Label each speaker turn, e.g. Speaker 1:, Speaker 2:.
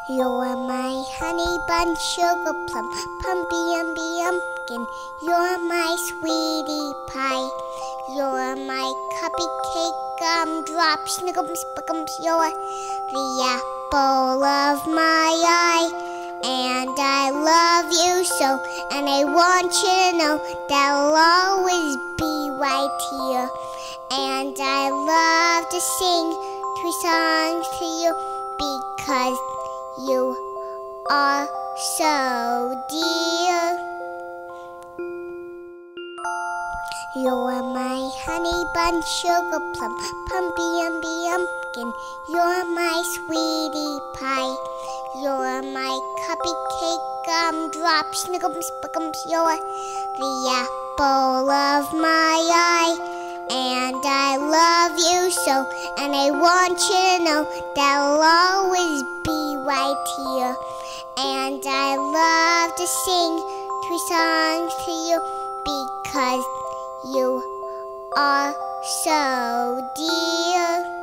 Speaker 1: You're my honey bun, sugar plum, pumpy umby umpkin. You're my sweetie pie. You're my cupcake, gumdrop, snickums, spickums. You're the apple of my eye. And I love you so, and I want you to know that I'll always be right here. And I love to sing 2 songs to you because you are so dear. You're my honey bun, sugar plum, pumpy umby umpkin. You're my sweetie pie. You're my cupcake, gumdrop, snickums, spickums. You're the apple of my eye. And I love you so, and I want you to know that I'll always be right here. And I love to sing 2 songs to you because you are so dear.